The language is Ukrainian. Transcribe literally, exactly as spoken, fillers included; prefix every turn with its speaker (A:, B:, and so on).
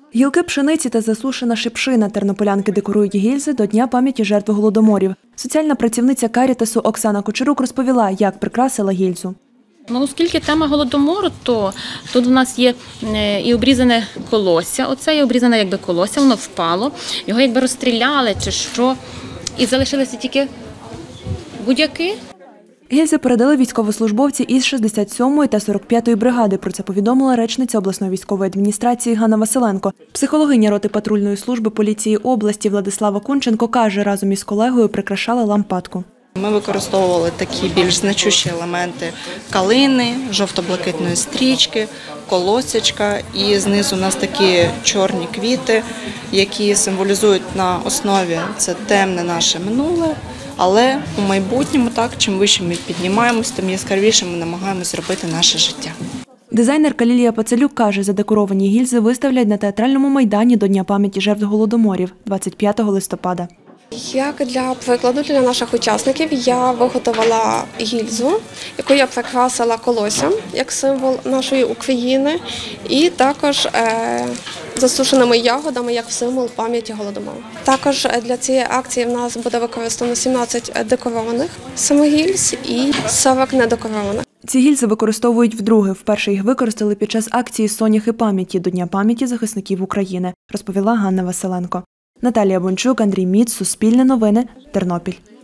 A: Гілки пшениці та засушена шипшина тернополянки декорують гільзи до Дня пам'яті жертв голодоморів. Соціальна працівниця Карітасу Оксана Кучерук розповіла, як прикрасила гільзу.
B: Ну, оскільки тема голодомору, то тут у нас є і обрізане колосся, оце і обрізане якби колосся, воно впало, його якби розстріляли чи що, і залишилися тільки будяки.
A: Гільзи передали військовослужбовці із шістдесят сьомої та сорок п'ятої бригади. Про це повідомила речниця обласної військової адміністрації Ганна Василенко. Психологиня роти патрульної служби поліції області Владислава Кунченко каже, разом із колегою прикрашали лампадку.
C: Ми використовували такі більш значущі елементи калини, жовто-блакитної стрічки, колосячка, і знизу у нас такі чорні квіти, які символізують на основі це темне наше минуле, але у майбутньому, так, чим вище ми піднімаємось, тим яскравіше ми намагаємось зробити наше життя.
A: Дизайнерка Лілія Пацелюк каже, задекоровані гільзи виставлять на театральному майдані до Дня пам'яті жертв голодоморів двадцять п'ятого листопада.
D: Як для прикладу для наших учасників я виготовила гільзу, яку я прикрасила колоссям, як символ нашої України, і також е, засушеними ягодами, як символ пам'яті голодомору. Також для цієї акції в нас буде використано сімнадцять декорованих самогільз і сорок недекорованих.
A: Ці гільзи використовують вдруге. Вперше їх використали під час акції «Соняхи пам'яті» до Дня пам'яті захисників України, розповіла Ганна Василенко. Наталія Бончук, Андрій Міц, Суспільне новини, Тернопіль.